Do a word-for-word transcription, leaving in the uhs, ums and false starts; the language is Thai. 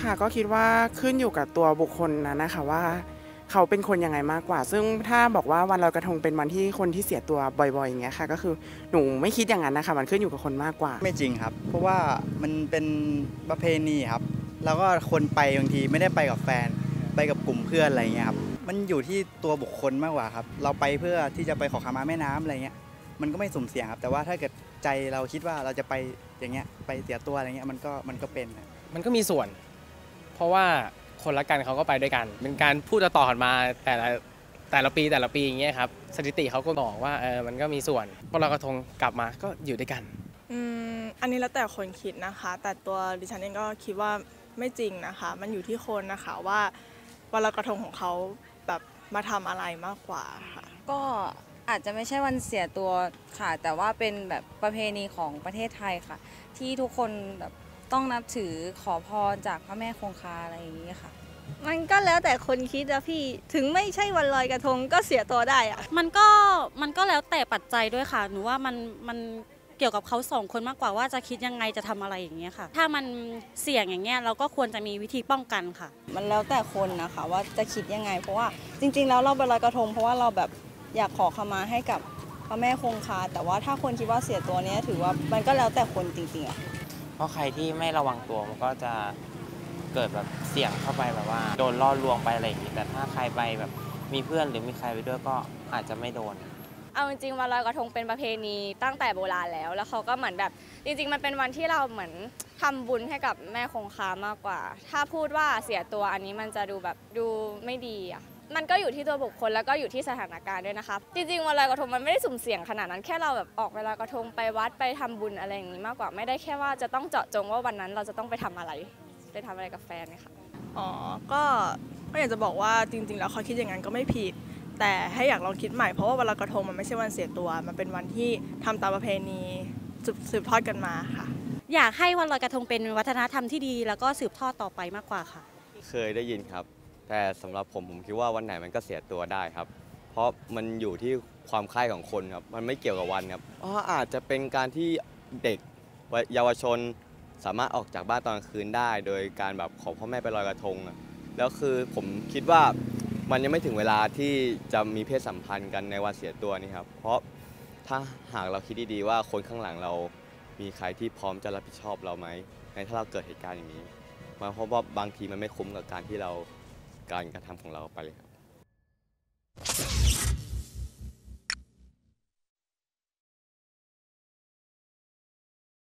ค่ะก็คิดว่าขึ้นอยู่กับตัวบุคคลนั้นนะคะว่าเขาเป็นคนยังไงมากกว่าซึ่งถ้าบอกว่าวันลอยกระทงเป็นวันที่คนที่เสียตัวบ่อยๆอย่างเงี้ยค่ะก็คือหนูไม่คิดอย่างนั้นนะคะมันขึ้นอยู่กับคนมากกว่าไม่จริงครับเพราะว่ามันเป็นประเพณีครับแล้วก็คนไปบางทีไม่ได้ไปกับแฟนไปกับกลุ่มเพื่อนอะไรเงี้ยครับมันอยู่ที่ตัวบุคคลมากกว่าครับเราไปเพื่อที่จะไปขอขมาแม่น้ำอะไรเงี้ยมันก็ไม่สุ่มเสี่ยงครับแต่ว่าถ้าเกิดใจเราคิดว่าเราจะไปอย่างเงี้ยไปเสียตัวอะไรเงี้ยมันก็มันก็เป็นมันก็มีส่วนเพราะว่าคนรักกันเขาก็ไปด้วยกันเป็นการพูดต่อกันมาแต่ละแต่ละปีแต่ละปีอย่างเงี้ยครับสถิติเขาก็บอกว่าเออมันก็มีส่วนพอลอยกระทงกลับมาก็อยู่ด้วยกันอืมอันนี้แล้วแต่คนคิดนะคะแต่ตัวดิฉันเองก็คิดว่าไม่จริงนะคะมันอยู่ที่คนนะคะว่าวันลอยกระทงของเขาแบบมาทำอะไรมากกว่าค่ะก็อาจจะไม่ใช่วันเสียตัวค่ะแต่ว่าเป็นแบบประเพณีของประเทศไทยค่ะที่ทุกคนแบบต้องนับถือขอพรจากพระแม่คงคาอะไรอย่างนี้ค่ะมันก็แล้วแต่คนคิดอะพี่ถึงไม่ใช่วันลอยกระทงก็เสียตัวได้อะมันก็มันก็แล้วแต่ปัจจัยด้วยค่ะหนูว่ามันมันเกี่ยวกับเขาสองคนมากกว่าว่าจะคิดยังไงจะทำอะไรอย่างเงี้ยค่ะถ้ามันเสี่ยงอย่างเงี้ยเราก็ควรจะมีวิธีป้องกันค่ะมันแล้วแต่คนนะคะว่าจะคิดยังไงเพราะว่าจริงๆแล้วเราไปลอยกระทงเพราะว่าเราแบบอยากขอขมาให้กับพระแม่คงคาแต่ว่าถ้าคนคิดว่าเสียตัวเนี้ยถือว่ามันก็แล้วแต่คนจริงๆอะเพราะใครที่ไม่ระวังตัวมันก็จะเกิดแบบเสี่ยงเข้าไปแบบว่าโดนล่อลวงไปอะไรอย่างนี้แต่ถ้าใครไปแบบมีเพื่อนหรือมีใครไปด้วยก็อาจจะไม่โดนเอาจริงๆวันลอยกระทงเป็นประเพณีตั้งแต่โบราณแล้วแล้วเขาก็เหมือนแบบจริงๆมันเป็นวันที่เราเหมือนทำบุญให้กับแม่คงคามากกว่าถ้าพูดว่าเสียตัวอันนี้มันจะดูแบบดูไม่ดีอ่ะมันก็อยู่ที่ตัวบุคคลแล้วก็อยู่ที่สถานการณ์ด้วยนะคะจริงๆวันลอยกระทงมันไม่ได้สุ่มเสี่ยงขนาดนั้นแค่เราแบบออกเวลากระทงไปวัดไปทำบุญอะไรอย่างนี้มากกว่าไม่ได้แค่ว่าจะต้องเจาะจงว่าวันนั้นเราจะต้องไปทำอะไรไปทำอะไรกับแฟนนะคะอ๋อก็ก็อยากจะบอกว่าจริงๆแล้วเขาคิดอย่างนั้นก็ไม่ผิดแต่ให้อยากลองคิดใหม่เพราะว่าวันลอยกระทงมันไม่ใช่วันเสียตัวมันเป็นวันที่ทำตามประเพณีสืบทอดกันมาค่ะอยากให้วันลอยกระทงเป็นวัฒนธรรมที่ดีแล้วก็สืบทอดต่อไปมากกว่าค่ะเคยได้ยินครับแต่สำหรับผมผมคิดว่าวันไหนมันก็เสียตัวได้ครับเพราะมันอยู่ที่ความคล้ายของคนครับมันไม่เกี่ยวกับวันครับเพราะอาจจะเป็นการที่เด็กเยาวชนสามารถออกจากบ้านตอนกลางคืนได้โดยการแบบขอพ่อแม่ไปลอยกระทงแล้วคือผมคิดว่ามันยังไม่ถึงเวลาที่จะมีเพศสัมพันธ์กันในวันเสียตัวนี่ครับเพราะถ้าหากเราคิดดีๆว่าคนข้างหลังเรามีใครที่พร้อมจะรับผิดชอบเราไหมในถ้าเราเกิดเหตุการณ์อย่างนี้มาเพราะว่าบางทีมันไม่คุ้มกับการที่เราการกระทำของเราไปเลยครับ